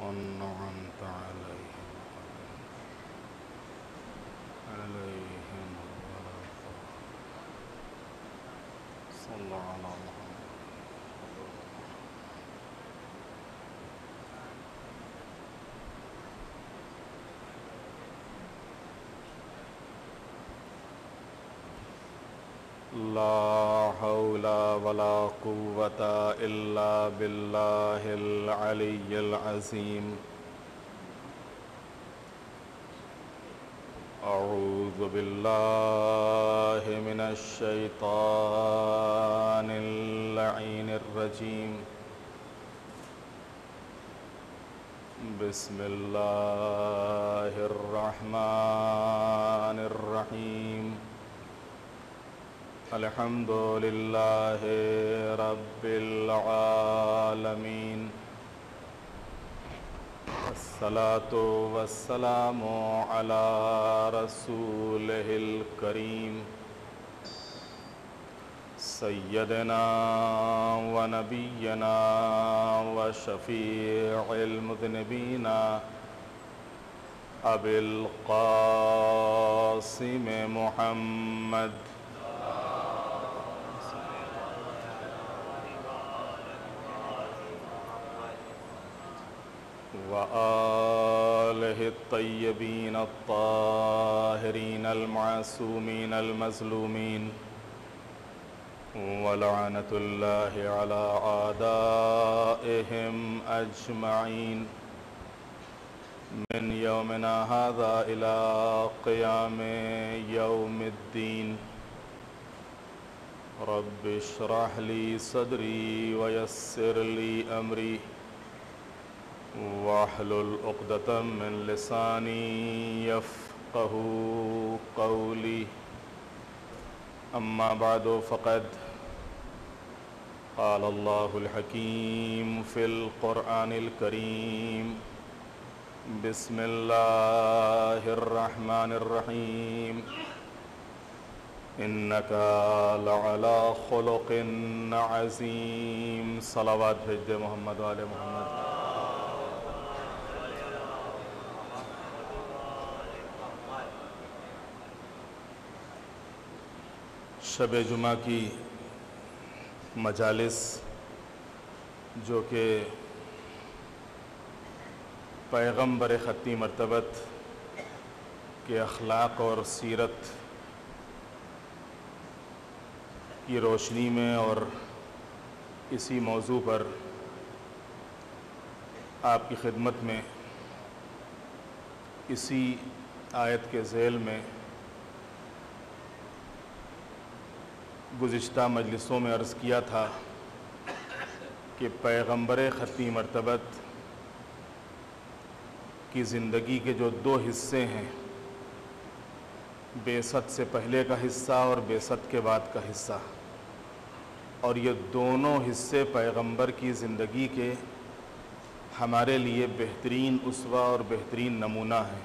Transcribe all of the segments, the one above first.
أنعمت عليهم ولا صل على محمد. لا حول ولا قوة إلا بالله العلي العظيم. أعوذ بالله من الشيطان اللعين الرجيم. بسم الله الرحمن الرحيم. الحمد لله رب العالمين. الصلاة والسلام على رسوله الكريم سيدنا ونبينا وشفيع المذنبين أبي القاسم محمد وآله الطيبين الطاهرين المعصومين المظلومين ولعنة الله على أعدائهم أجمعين من يومنا هذا إلى قيام يوم الدين. رب اشرح لي صدري ويسر لي أمري واحلل عقدة من لساني يفقه قولي. أما بعد فقد قال الله الحكيم في القرآن الكريم. بسم الله الرحمن الرحيم. إنك لعلى خلق عظيم. صلوات بھیج دے محمد وآل محمد. شب جمعہ کی مجالس جو کہ پیغمبر خطی مرتبت کے اخلاق اور سیرت کی روشنی میں اور اسی موضوع پر آپ کی خدمت میں اسی آیت کے ذیل میں گزشتہ مجلسوں میں عرض کیا تھا کہ پیغمبر خطی مرتبت کی زندگی کے جو دو حصے ہیں، بعثت سے پہلے کا حصہ اور بعثت کے بعد کا حصہ، اور یہ دونوں حصے پیغمبر کی زندگی کے ہمارے لیے بہترین اسوہ اور بہترین نمونہ ہیں.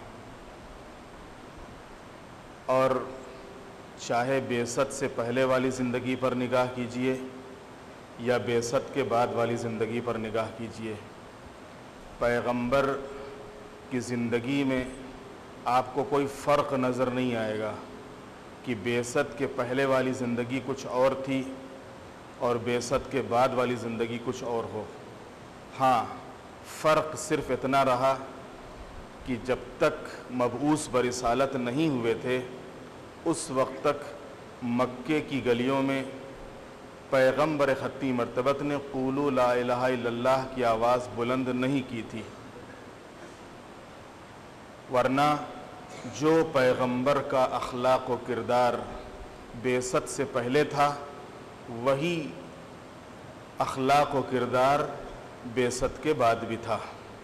اور چاہے بعثت سے پہلے والی زندگی پر نگاہ کیجئے یا بعثت کے بعد والی زندگی پر نگاہ کیجئے، پیغمبر کی زندگی میں آپ کو کوئی فرق نظر نہیں آئے گا کہ بعثت کے پہلے والی زندگی کچھ اور تھی اور بعثت کے بعد والی زندگی کچھ اور ہو. ہاں، فرق صرف اتنا رہا کہ جب تک مبعوث برسالت نہیں ہوئے تھے اس وقت تک مکے کی گلیوں میں پیغمبر خطی مرتبت نے قولوا لا الہ الا اللہ کی آواز بلند نہیں کی تھی، ورنہ جو پیغمبر کا اخلاق و کردار بعثت سے پہلے تھا وہی اخلاق و کردار بعثت کے بعد بھی تھا.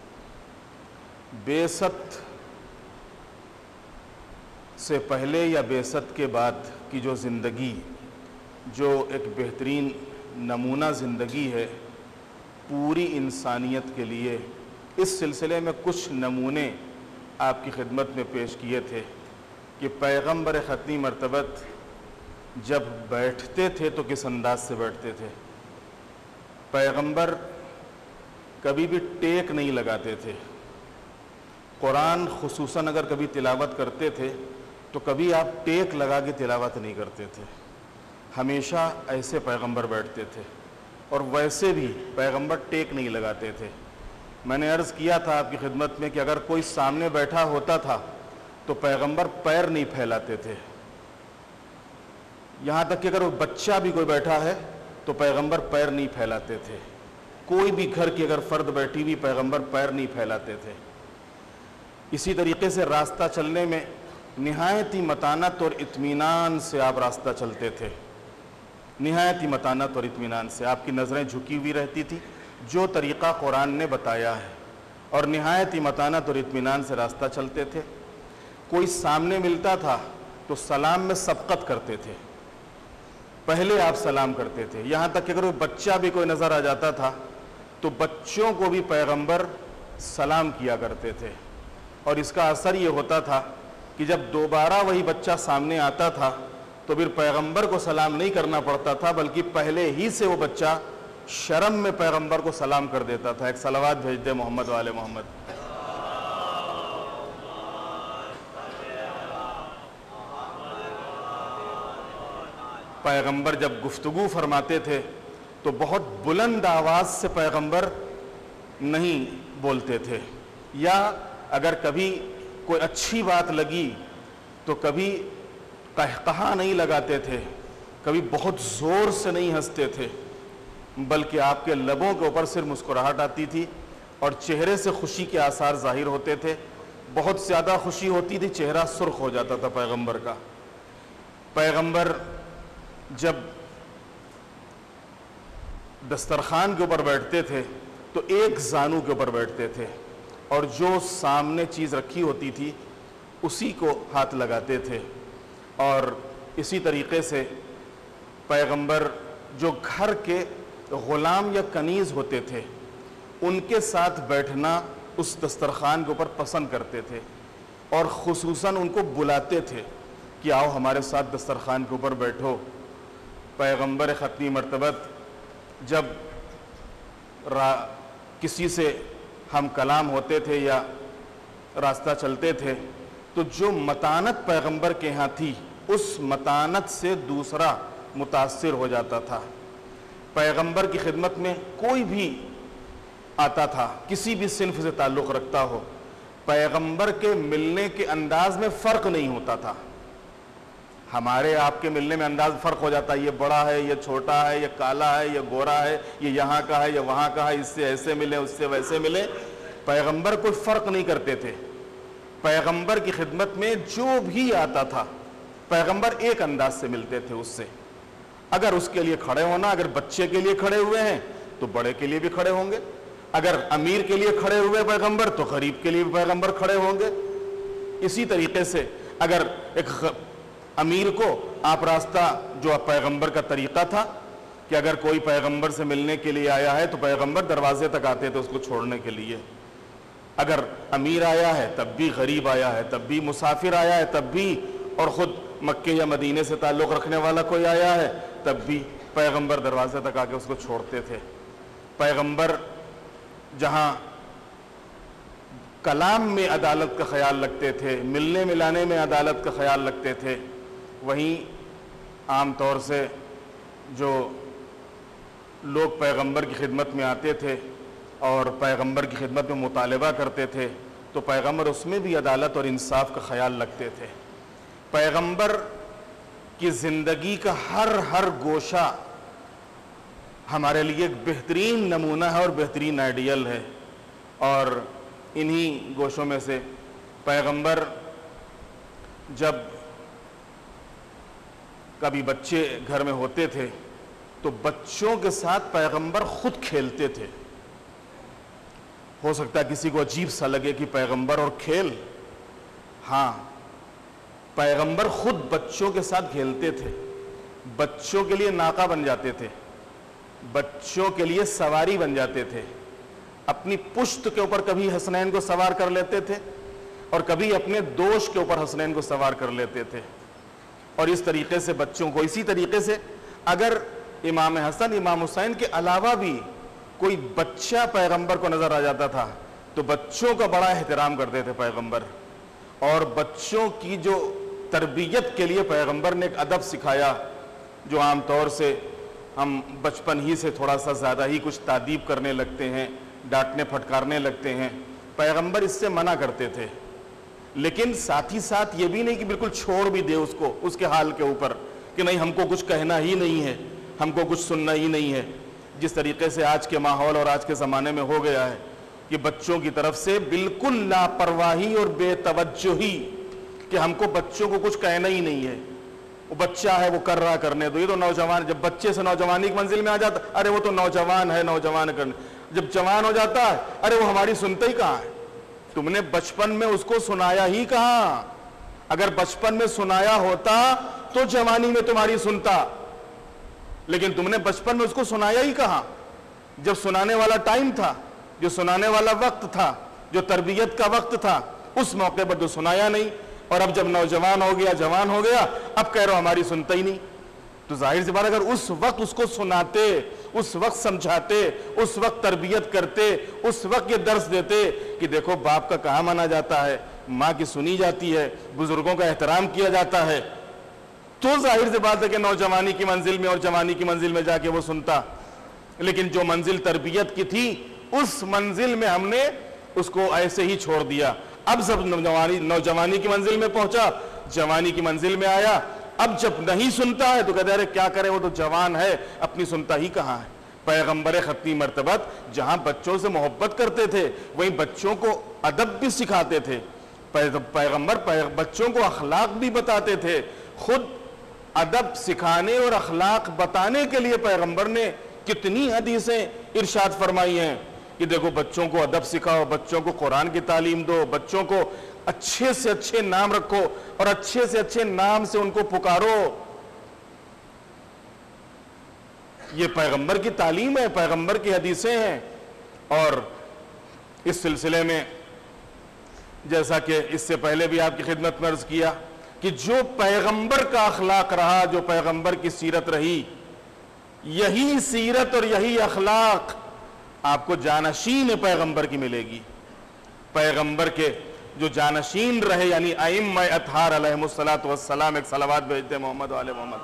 بعثت سے پہلے یا بعثت کے بعد کی جو زندگی، جو ایک بہترین نمونہ زندگی ہے پوری انسانیت کے لیے، اس سلسلے میں کچھ نمونے آپ کی خدمت میں پیش کیے تھے کہ پیغمبر خطی مرتبت جب بیٹھتے تھے تو کس انداز سے بیٹھتے تھے. پیغمبر کبھی بھی ٹیک نہیں لگاتے تھے۔ قرآن خصوصاً اگر کبھی تلاوت کرتے تھے تو کبھی آپ ٹیک لگا کے تلاوت نہیں کرتے تھے، ہمیشہ ایسے پیغمبر بیٹھتے تھے، اور ویسے بھی پیغمبر ٹیک نہیں لگاتے تھے۔ میں نے عرض کیا تھا آپ کی خدمت میں کہ اگر کوئی سامنے بیٹھا ہوتا تھا تو پیغمبر پیر نہیں پھیلاتے تھے، یہاں تک کہ اگر وہ بچہ بھی کوئی بیٹھا ہے تو پیغمبر پیر نہیں پھیلاتے تھے۔ کوئی بھی گھر کی اگر فرد بیٹھی ہوئی، پیغمبر پیر نہیں پھیلاتے تھے۔ اسی طریقے سے راستہ چلنے میں نہایت ہی متانت اور اطمینان سے آپ راستہ چلتے تھے، نہایت ہی متانت اور اطمینان سے آپ کی نظریں جھکی ہوئی رہتی تھی، جو طریقہ قرآن نے بتایا ہے، اور نہایت ہی متانت اور اطمینان سے راستہ چلتے تھے۔ کوئی سامنے ملتا تھا تو سلام میں سبقت کرتے تھے، پہلے آپ سلام کرتے تھے، یہاں تک کہ اگر وہ بچہ بھی کوئی نظر آ جاتا تھا تو بچوں کو بھی پیغمبر سلام کیا کرتے تھے، اور اس کا اثر یہ ہوتا تھا کہ جب دوبارہ وہی بچہ سامنے آتا تھا تو پھر پیغمبر کو سلام نہیں کرنا پڑتا تھا، بلکہ پہلے ہی سے وہ بچہ شرم میں پیغمبر کو سلام کر دیتا تھا۔ ایک صلوات بھیج دے محمد والے محمد۔ پیغمبر جب گفتگو فرماتے تھے تو بہت بلند آواز سے پیغمبر نہیں بولتے تھے، یا اگر کبھی کوئی اچھی بات لگی تو کبھی قہقہا نہیں لگاتے تھے، کبھی بہت زور سے نہیں ہنستے تھے، بلکہ آپ کے لبوں کے اوپر صرف مسکراہٹ آتی تھی اور چہرے سے خوشی کے آثار ظاہر ہوتے تھے۔ بہت زیادہ خوشی ہوتی تھی، چہرہ سرخ ہو جاتا تھا پیغمبر کا۔ پیغمبر جب دسترخوان کے اوپر بیٹھتے تھے تو ایک زانو کے اوپر بیٹھتے تھے، اور جو سامنے چیز رکھی ہوتی تھی اسی کو ہاتھ لگاتے تھے۔ اور اسی طریقے سے پیغمبر جو گھر کے غلام یا کنیز ہوتے تھے ان کے ساتھ بیٹھنا اس دسترخوان کے اوپر پسند کرتے تھے، اور خصوصاً ان کو بلاتے تھے کہ آؤ ہمارے ساتھ دسترخوان کے اوپر بیٹھو۔ پیغمبر ختمی مرتبت جب کسی سے ہم کلام ہوتے تھے یا راستہ چلتے تھے تو جو متانت پیغمبر کے ہاں تھی اس متانت سے دوسرا متاثر ہو جاتا تھا۔ پیغمبر کی خدمت میں کوئی بھی آتا تھا، کسی بھی صنف سے تعلق رکھتا ہو، پیغمبر کے ملنے کے انداز میں فرق نہیں ہوتا تھا۔ ہمارے آپ کے ملنے میں انداز فرق ہو جاتا ہے، یہ بڑا ہے، یہ چھوٹا ہے، یہ کالا ہے، یہ گورا ہے، یہ یہاں کا ہے، یہ وہاں کا ہے، اس سے ایسے ملے، اس سے ویسے ملے۔ پیغمبر کوئی فرق نہیں کرتے تھے۔ پیغمبر کی خدمت میں جو بھی آتا تھا پیغمبر ایک انداز سے ملتے تھے اس سے۔ اگر اس کے لیے کھڑے ہونا، اگر بچے کے لیے کھڑے ہوئے ہیں تو بڑے کے لیے بھی کھڑے ہوں گے، اگر امیر کے لیے کھڑے ہوئے پیغمبر تو غریب کے لیے بھی پیغمبر کھڑے ہوں گے۔ اسی طریقے سے اگر ایک امیر کو آپ راستہ، جو پیغمبر کا طریقہ تھا کہ اگر کوئی پیغمبر سے ملنے کے لیے آیا ہے تو پیغمبر دروازے تک آتے تھے اس کو چھوڑنے کے لیے۔ اگر امیر آیا ہے تب بھی، غریب آیا ہے تب بھی، مسافر آیا ہے تب بھی، اور خود مکے یا مدینے سے تعلق رکھنے والا کوئی آیا ہے تب بھی پیغمبر دروازے تک آ کے اس کو چھوڑتے تھے۔ پیغمبر جہاں کلام میں عدالت کا خیال رکھتے تھے، ملنے ملانے میں عدالت کا خیال رکھتے تھے، وہیں عام طور سے جو لوگ پیغمبر کی خدمت میں آتے تھے اور پیغمبر کی خدمت میں مطالبہ کرتے تھے تو پیغمبر اس میں بھی عدالت اور انصاف کا خیال رکھتے تھے۔ پیغمبر کی زندگی کا ہر گوشہ ہمارے لیے ایک بہترین نمونہ ہے اور بہترین آئیڈیل ہے، اور انہی گوشوں میں سے پیغمبر جب کبھی بچے گھر میں ہوتے تھے تو بچوں کے ساتھ پیغمبر خود کھیلتے تھے۔ ہو سکتا ہے کسی کو عجیب سا لگے کہ پیغمبر اور کھیل، ہاں پیغمبر خود بچوں کے ساتھ کھیلتے تھے، بچوں کے لیے ناقہ بن جاتے تھے، بچوں کے لیے سواری بن جاتے تھے، اپنی پشت کے اوپر کبھی حسنین کو سوار کر لیتے تھے اور کبھی اپنے دوش کے اوپر حسنین کو سوار کر لیتے تھے، اور اس طریقے سے بچوں کو، اسی طریقے سے اگر امام حسن امام حسین کے علاوہ بھی کوئی بچہ پیغمبر کو نظر آ جاتا تھا تو بچوں کا بڑا احترام کرتے تھے پیغمبر، اور بچوں کی جو تربیت کے لیے پیغمبر نے ایک ادب سکھایا جو عام طور سے ہم بچپن ہی سے تھوڑا سا زیادہ ہی کچھ تادیب کرنے لگتے ہیں، ڈانٹنے پھٹکارنے لگتے ہیں۔ پیغمبر اس سے منع کرتے تھے، لیکن ساتھ ہی ساتھ یہ بھی نہیں کہ بالکل چھوڑ بھی دے اس کو اس کے حال کے اوپر کہ نہیں ہم کو کچھ کہنا ہی نہیں ہے، ہم کو کچھ سننا ہی نہیں ہے، جس طریقے سے آج کے ماحول اور آج کے زمانے میں ہو گیا ہے کہ بچوں کی طرف سے بالکل لاپرواہی اور بے توجہی کہ ہم کو بچوں کو کچھ کہنا ہی نہیں ہے، وہ بچہ ہے وہ کر رہا کرنے دو، یہ تو نوجوان، جب بچے سے نوجوانی کی منزل میں آ جاتا ارے وہ تو نوجوان ہے، نوجوان کرنے، جب جوان ہو جاتا ہے ارے وہ ہماری سنتا ہی کہاں ہے۔ تم نے بچپن میں اس کو سنایا ہی کہاں؟ اگر بچپن میں سنایا ہوتا تو جوانی میں تمہاری سنتا، لیکن تم نے بچپن میں اس کو سنایا ہی کہاں؟ جب سنانے والا ٹائم تھا، جو سنانے والا وقت تھا، جو تربیت کا وقت تھا، اس موقع پر تو سنایا نہیں، اور اب جب نوجوان ہو گیا، جوان ہو گیا، اب کہہ رہا ہماری سنتا ہی نہیں۔ تو ظاہر سی بات اگر اس وقت اس کو سناتے، اس وقت سمجھاتے، اس وقت تربیت کرتے، اس وقت یہ درس دیتے کہ دیکھو باپ کا کہاں مانا جاتا ہے، ماں کی سنی جاتی ہے، بزرگوں کا احترام کیا جاتا ہے، تو ظاہر سی بات ہے کہ نوجوانی کی منزل میں اور جوانی کی منزل میں جا کے وہ سنتا۔ لیکن جو منزل تربیت کی تھی اس منزل میں ہم نے اس کو ایسے ہی چھوڑ دیا۔ اب جب نوجوانی کی منزل میں پہنچا، جوانی کی منزل میں آیا، اب جب نہیں سنتا ہے تو کہتے ہیں کیا کرے وہ تو جوان ہے، اپنی سنتا ہی کہاں ہے۔ پیغمبر ختمی مرتبت جہاں بچوں سے محبت کرتے تھے وہیں بچوں کو ادب بھی سکھاتے تھے، پیغمبر بچوں کو اخلاق بھی بتاتے تھے۔ خود ادب سکھانے اور اخلاق بتانے کے لیے پیغمبر نے کتنی حدیثیں ارشاد فرمائی ہیں کہ دیکھو بچوں کو ادب سکھاؤ، بچوں کو قرآن کی تعلیم دو، بچوں کو اچھے سے اچھے نام رکھو اور اچھے سے اچھے نام سے ان کو پکارو۔ یہ پیغمبر کی تعلیم ہے، پیغمبر کی حدیثیں ہیں۔ اور اس سلسلے میں جیسا کہ اس سے پہلے بھی آپ کی خدمت میں عرض کیا کہ جو پیغمبر کا اخلاق رہا، جو پیغمبر کی سیرت رہی، یہی سیرت اور یہی اخلاق آپ کو جانشین پیغمبر کی ملے گی۔ پیغمبر کے جو جانشین رہے یعنی ائمہ اطہار علیہم الصلاۃ والسلام، ایک صلوات بھیجتے محمد و آل محمد۔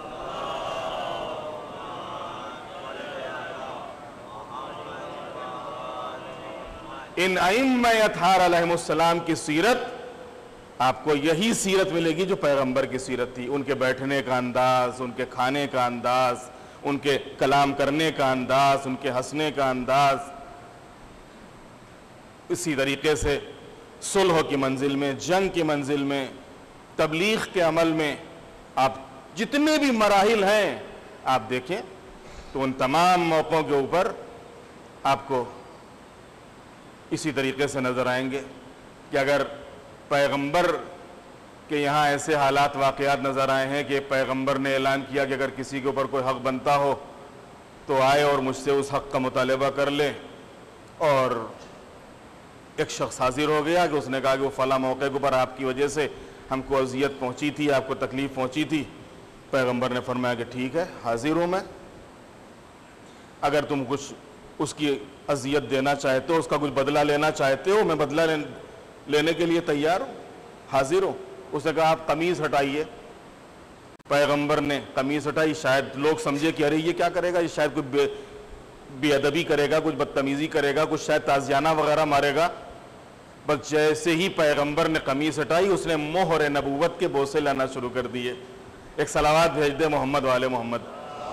ان ائمہ اطہار علیہم السلام کی سیرت آپ کو یہی سیرت ملے گی جو پیغمبر کی سیرت تھی۔ ان کے بیٹھنے کا انداز، ان کے کھانے کا انداز، ان کے کلام کرنے کا انداز، ان کے ہنسنے کا انداز۔ اسی طریقے سے صلح کی منزل میں، جنگ کی منزل میں، تبلیغ کے عمل میں آپ جتنے بھی مراحل ہیں آپ دیکھیں تو ان تمام موقعوں کے اوپر آپ کو اسی طریقے سے نظر آئیں گے کہ اگر پیغمبر کے یہاں ایسے حالات واقعات نظر آئے ہیں کہ پیغمبر نے اعلان کیا کہ اگر کسی کے اوپر کوئی حق بنتا ہو تو آئے اور مجھ سے اس حق کا مطالبہ کر لے، اور ایک شخص حاضر ہو گیا کہ اس نے کہا کہ وہ فلاں موقع کے اوپر آپ کی وجہ سے ہم کو اذیت پہنچی تھی، آپ کو تکلیف پہنچی تھی۔ پیغمبر نے فرمایا کہ ٹھیک ہے، حاضر ہوں میں، اگر تم کچھ اس کی اذیت دینا چاہتے ہو، اس کا کچھ بدلہ لینا چاہتے ہو، میں بدلہ لینے کے لیے تیار ہوں، حاضر ہوں۔ اس نے کہا آپ قمیض ہٹائیے۔ پیغمبر نے قمیض ہٹائی، شاید لوگ سمجھے کہ ارے یہ کیا کرے گا، یہ شاید کوئی بے ادبی کرے گا، کچھ بدتمیزی کرے گا، کچھ شاید تازیانہ وغیرہ مارے گا۔ بس جیسے ہی پیغمبر نے قمیض ہٹائی اس نے مہر نبوت کے بوسے لانا شروع کر دیے۔ ایک صلوات بھیج دے محمد والے محمد۔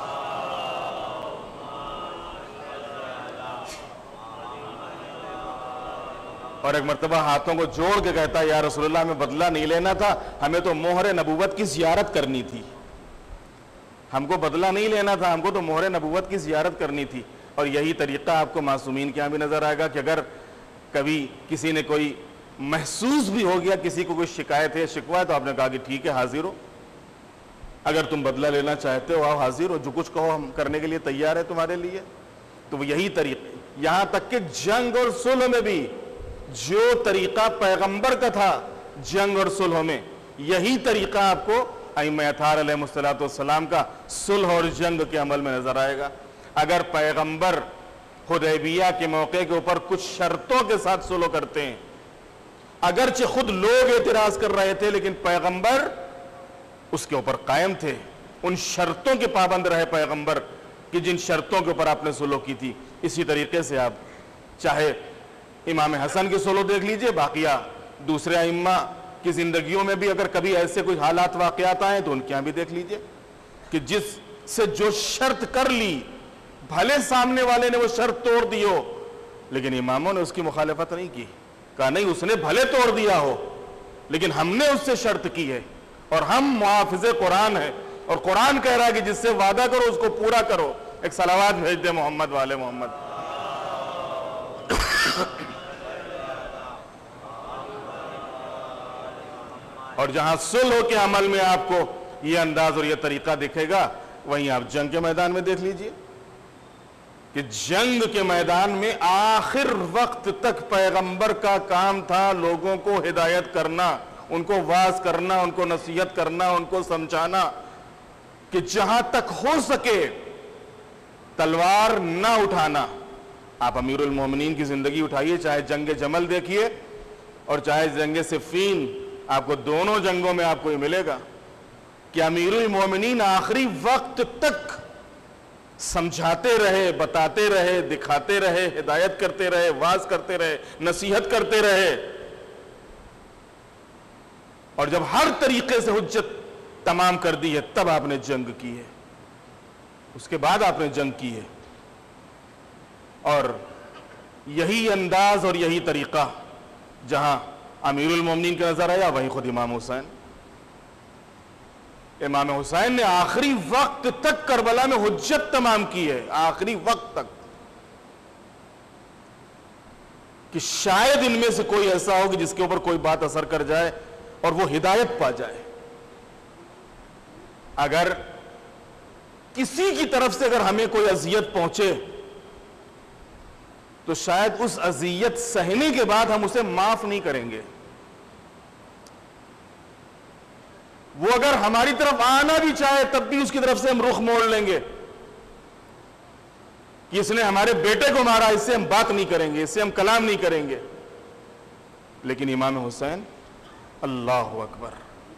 اور ایک مرتبہ ہاتھوں کو جوڑ کے کہتا ہے یا رسول اللہ ہمیں بدلہ نہیں لینا تھا، ہمیں تو مہر نبوت کی زیارت کرنی تھی، ہم کو بدلہ نہیں لینا تھا، ہم کو تو مہر نبوت کی زیارت کرنی تھی۔ اور یہی طریقہ آپ کو معصومین کے یہاں بھی نظر آئے گا کہ اگر کبھی کسی نے کوئی محسوس بھی ہو گیا، کسی کو کوئی شکایت ہے، شکوہ ہے، تو آپ نے کہا کہ ٹھیک ہے حاضر ہو، اگر تم بدلہ لینا چاہتے ہو آؤ حاضر ہو، جو کچھ کہو ہم کرنے کے لیے تیار ہے تمہارے لیے۔ تو وہ یہی طریقہ، یہاں تک کہ جنگ اور صلح میں بھی جو طریقہ پیغمبر کا تھا جنگ اور صلح میں، یہی طریقہ آپ کو ائمہ اطہار علیہ السلام کا صلح اور جنگ کے عمل میں نظر آئے گا۔ اگر پیغمبر حدیبیہ کے موقع کے اوپر کچھ شرطوں کے ساتھ صلح کرتے ہیں. اگرچہ خود لوگ اعتراض کر رہے تھے لیکن پیغمبر اس کے اوپر قائم تھے. ان شرطوں کے پابند رہے پیغمبر کہ جن شرطوں کے اوپر آپ نے صلح کی تھی. اسی طریقے سے آپ چاہے امام حسن کی صلح دیکھ لیجئے, باقیہ دوسرے ائمہ کی زندگیوں میں بھی اگر کبھی ایسے کوئی حالات واقعات آئیں تو ان کے یہاں بھی دیکھ لیجئے کہ جس سے جو شرط کر لی, بھلے سامنے والے نے وہ شرط توڑ دی ہو لیکن اماموں نے اس کی مخالفت نہیں کی. کہا نہیں, اس نے بھلے توڑ دیا ہو لیکن ہم نے اس سے شرط کی ہے اور ہم محافظ قرآن ہیں, اور قرآن کہہ رہا ہے کہ جس سے وعدہ کرو اس کو پورا کرو. ایک صلوات بھیج دے محمد والے محمد. اور جہاں صلح کے عمل میں آپ کو یہ انداز اور یہ طریقہ دکھے گا, وہیں آپ جنگ کے میدان میں دیکھ لیجئے کہ جنگ کے میدان میں آخر وقت تک پیغمبر کا کام تھا لوگوں کو ہدایت کرنا, ان کو واعظ کرنا, ان کو نصیحت کرنا, ان کو سمجھانا کہ جہاں تک ہو سکے تلوار نہ اٹھانا. آپ امیر المومنین کی زندگی اٹھائیے, چاہے جنگ جمل دیکھیے اور چاہے جنگ صفین, آپ کو دونوں جنگوں میں آپ کو یہ ملے گا کہ امیر المومنین آخری وقت تک سمجھاتے رہے, بتاتے رہے, دکھاتے رہے, ہدایت کرتے رہے, واعظ کرتے رہے, نصیحت کرتے رہے. اور جب ہر طریقے سے حجت تمام کر دی ہے تب آپ نے جنگ کی ہے, اس کے بعد آپ نے جنگ کی ہے. اور یہی انداز اور یہی طریقہ جہاں امیر المومنین کا نظر آیا وہیں خود امام حسین. امام حسین نے آخری وقت تک کربلا میں حجت تمام کی ہے, آخری وقت تک, کہ شاید ان میں سے کوئی ایسا ہو کہ جس کے اوپر کوئی بات اثر کر جائے اور وہ ہدایت پا جائے. اگر کسی کی طرف سے اگر ہمیں کوئی اذیت پہنچے تو شاید اس اذیت سہنے کے بعد ہم اسے معاف نہیں کریں گے. وہ اگر ہماری طرف آنا بھی چاہے تب بھی اس کی طرف سے ہم رخ موڑ لیں گے کہ اس نے ہمارے بیٹے کو مارا, اس سے ہم بات نہیں کریں گے, اس سے ہم کلام نہیں کریں گے. لیکن امام حسین, اللہ اکبر,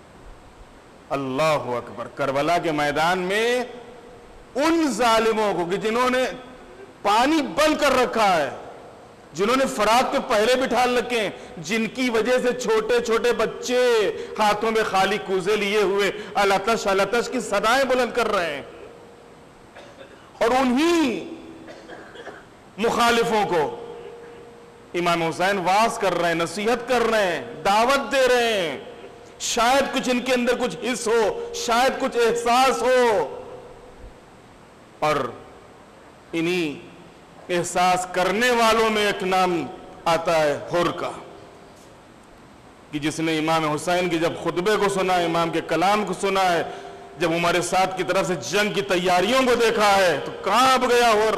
اللہ اکبر, کربلا کے میدان میں ان ظالموں کو کہ جنہوں نے پانی بل کر رکھا ہے, جنہوں نے فرات پہ پہلے بٹھا رکھے ہیں, جن کی وجہ سے چھوٹے چھوٹے بچے ہاتھوں میں خالی کوزے لیے ہوئے الاتش الاتش کی صدائیں بلند کر رہے ہیں, اور انہی مخالفوں کو امام حسین واعظ کر رہے ہیں, نصیحت کر رہے ہیں, دعوت دے رہے ہیں. شاید کچھ ان کے اندر کچھ حس ہو, شاید کچھ احساس ہو, اور انہی احساس کرنے والوں میں ایک نام آتا ہے حر کا, کہ جس نے امام حسین کی جب خطبے کو سنا, امام کے کلام کو سنا ہے, جب عمر سعد کی طرف سے جنگ کی تیاریوں کو دیکھا ہے تو کانپ گیا حر.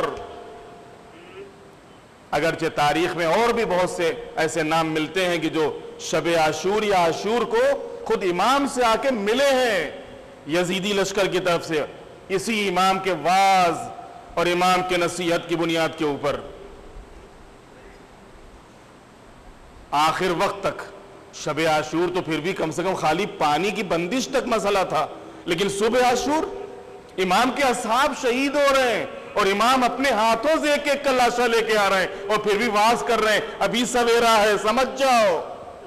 اگرچہ تاریخ میں اور بھی بہت سے ایسے نام ملتے ہیں کہ جو شب عاشور یا عاشور کو خود امام سے آ کے ملے ہیں یزیدی لشکر کی طرف سے, اسی امام کے واعظ اور امام کے نصیحت کی بنیاد کے اوپر. آخر وقت تک شب عاشور تو پھر بھی کم سے کم خالی پانی کی بندش تک مسئلہ تھا, لیکن صبح عاشور امام کے اصحاب شہید ہو رہے ہیں اور امام اپنے ہاتھوں سے ایک ایک کا لاشا لے کے آ رہے ہیں اور پھر بھی واعظ کر رہے ہیں, ابھی سویرا ہے, سمجھ جاؤ.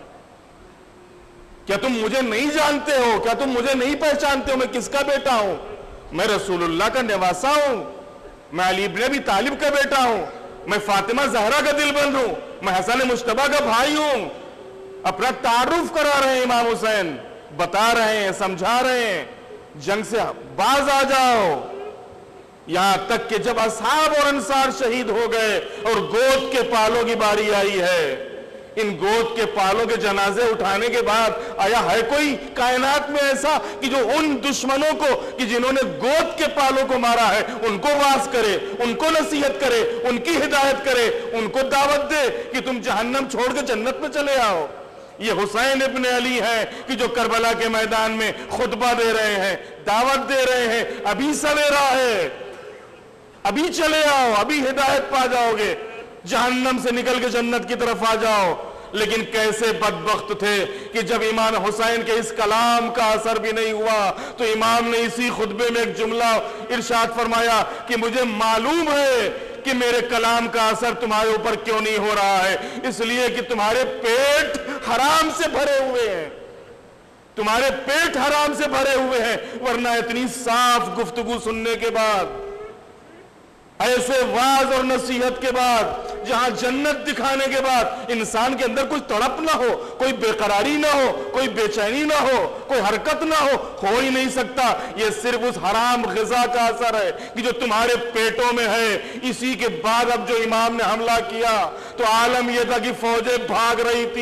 کیا تم مجھے نہیں جانتے ہو, کیا تم مجھے نہیں پہچانتے ہو, میں کس کا بیٹا ہوں؟ میں رسول اللہ کا نواسا ہوں, میں علی ابن ابی طالب کا بیٹا ہوں, میں فاطمہ زہرا کا دل بند ہوں, میں حسن مجتبیٰ کا بھائی ہوں. اپنا تعارف کرا رہے ہیں امام حسین, بتا رہے ہیں, سمجھا رہے ہیں, جنگ سے باز آ جاؤ. یہاں تک کہ جب اصحاب اور انصار شہید ہو گئے اور گود کے پالوں کی باری آئی ہے, ان گود کے پالوں کے جنازے اٹھانے کے بعد آیا ہے کوئی کائنات میں ایسا کہ جو ان دشمنوں کو کہ جنہوں نے گود کے پالوں کو مارا ہے ان کو واعظ کرے, ان کو نصیحت کرے, ان کی ہدایت کرے, ان کو دعوت دے کہ تم جہنم چھوڑ کے جنت میں چلے آؤ. یہ حسین ابن علی ہیں کہ جو کربلا کے میدان میں خطبہ دے رہے ہیں, دعوت دے رہے ہیں, ابھی سویرا ہے. ابھی چلے آؤ، ابھی ہدایت پا جاؤ گے، جہنم سے نکل کے جنت کی طرف آ جاؤ۔ لیکن کیسے بدبخت تھے کہ جب امام حسین کے اس کلام کا اثر بھی نہیں ہوا تو امام نے اسی خطبے میں ایک جملہ ارشاد فرمایا کہ مجھے معلوم ہے کہ میرے کلام کا اثر تمہارے اوپر کیوں نہیں ہو رہا ہے، اس لیے کہ تمہارے پیٹ حرام سے بھرے ہوئے ہیں، تمہارے پیٹ حرام سے بھرے ہوئے ہیں، ورنہ اتنی صاف گفتگو سننے کے بعد، ایسے واعظ اور نصیحت کے بعد، جہاں جنت دکھانے کے بعد انسان کے اندر کچھ تڑپ نہ ہو، کوئی بے قراری نہ ہو، کوئی بے چینی نہ ہو، کوئی حرکت نہ ہو ہی نہیں سکتا۔ یہ صرف اس حرام غذا کا اثر ہے کہ جو تمہارے پیٹوں میں ہے۔ اسی کے بعد اب جو امام نے حملہ کیا تو عالم یہ تھا کہ فوجیں بھاگ رہی تھی،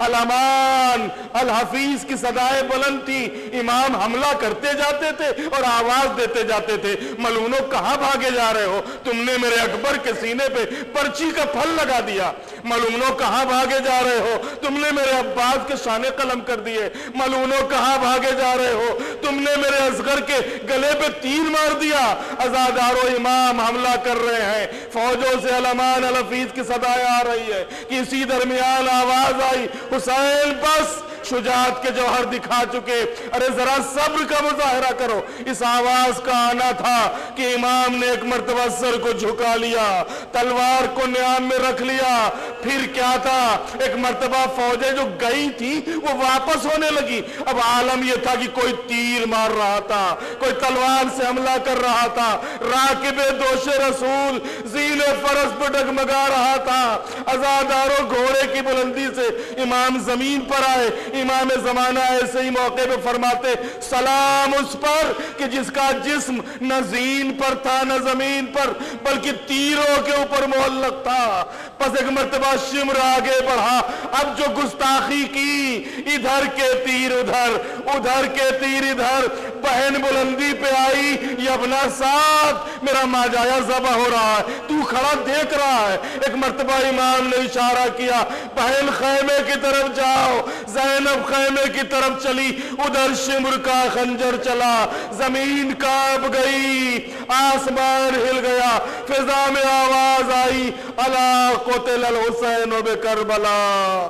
الامان الحفیظ کی صدائیں بلند تھی، امام حملہ کرتے جاتے تھے اور آواز دیتے جاتے تھے، ملعونوں کہاں بھاگے جا رہے ہو، تم نے میرے اکبر کے سینے پہ پرچی کا پھل لگا دیا، ملعونوں کہاں بھاگے جا رہے ہو، تم نے میرے عباس کے شانے قلم کر دیے، ملعونوں کہاں بھاگے جا رہے ہو، تم نے میرے اصغر کے گلے پہ تیر مار دیا۔ عزادارو امام حملہ کر رہے ہیں، فوجوں سے الامان الحفیظ کی صدائیں آ رہی ہے کہ اسی درمیان آواز آئی، حسین بس، شجاعت کے جوہر دکھا چکے، ارے ذرا صبر کا مظاہرہ کرو۔ اس آواز کا آنا تھا کہ امام نے ایک مرتبہ سر کو جھکا لیا، تلوار کو نیام میں رکھ لیا، پھر کیا تھا، ایک مرتبہ فوجیں جو گئی تھی وہ واپس ہونے لگی۔ اب عالم یہ تھا کہ کوئی تیر مار رہا تھا، کوئی تلوار سے حملہ کر رہا تھا، راکب دوش رسول ذیل فرس پہ ڈگمگا رہا تھا۔ عزاداروں گھوڑے کی بلندی سے امام زمین پر آئے، امام زمانہ ایسے ہی موقع پہ فرماتے سلام اس پر کہ جس کا جسم نہ زین پر تھا نہ زمین پر بلکہ تیروں کے اوپر معلق تھا۔ پس ایک مرتبہ شمر آگے بڑھا، اب جو گستاخی کی، ادھر کے تیر ادھر، ادھر کے تیر ادھر، بہن بلندی پہ آئی، یبنا ساتھ میرا ماجایا ذبح ہو رہا ہے، تو کھڑا دیکھ رہا ہے۔ ایک مرتبہ امام نے اشارہ کیا، بہن خیمے کی طرف جاؤ، زینب خیمے کی طرف چلی، ادھر شمر کا خنجر چلا، زمین کانپ گئی، آسمان ہل گیا، فضا میں آواز آئی، الا قتل الحسین بکربلا،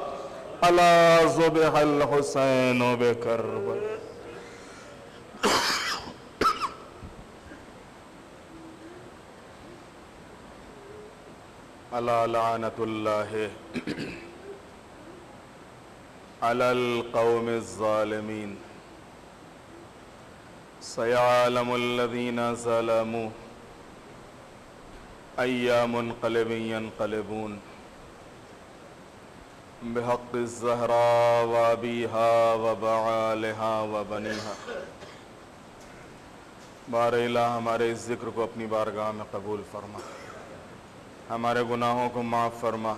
الا ذبح الحسین بکربلا۔ الا لعنت اللہ علی القوم الظالمین، سیعلم الذین ظلموا ای منقلب ینقلبون، بحق الزہراء وابیہا وبعالہا وبنیہا۔ بار الہ ہمارے اس ذکر کو اپنی بارگاہ میں قبول فرما، ہمارے گناہوں کو معاف فرما۔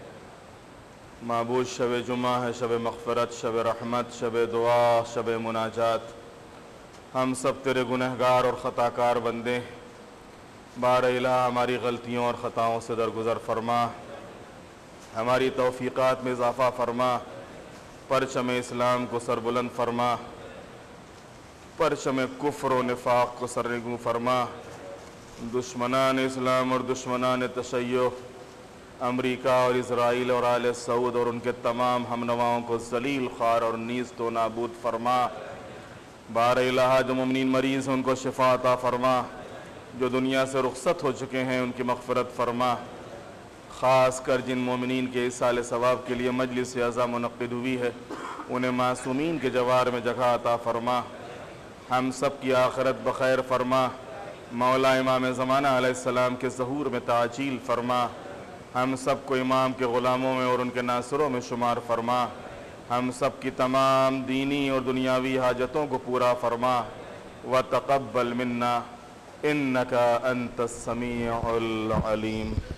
معبود شب جمعہ ہے، شب مغفرت، شب رحمت، شب دعا، شب مناجات، ہم سب تیرے گنہگار اور خطاکار بندے، بار الہ ہماری غلطیوں اور خطاؤں سے درگزر فرما، ہماری توفیقات میں اضافہ فرما، پرچم اسلام کو سربلند فرما، پرچم کفر و نفاق کو سرنگوں فرما، دشمنان اسلام اور دشمنان تشیع، امریکہ اور اسرائیل اور آل سعود اور ان کے تمام ہم نواؤں کو ذلیل خوار اور نیست و نابود فرما۔ بار الہ جو مومنین مریض ہیں ان کو شفا عطا فرما، جو دنیا سے رخصت ہو چکے ہیں ان کی مغفرت فرما، خاص کر جن مومنین کے اصال ثواب کے لیے مجلس عزا منعقد ہوئی ہے انہیں معصومین کے جوار میں جگہ عطا فرما، ہم سب کی آخرت بخیر فرما، مولا امام زمانہ علیہ السلام کے ظہور میں تعجیل فرما، ہم سب کو امام کے غلاموں میں اور ان کے ناصروں میں شمار فرما، ہم سب کی تمام دینی اور دنیاوی حاجتوں کو پورا فرما، وتقبل منا انک انت السمیع العلیم۔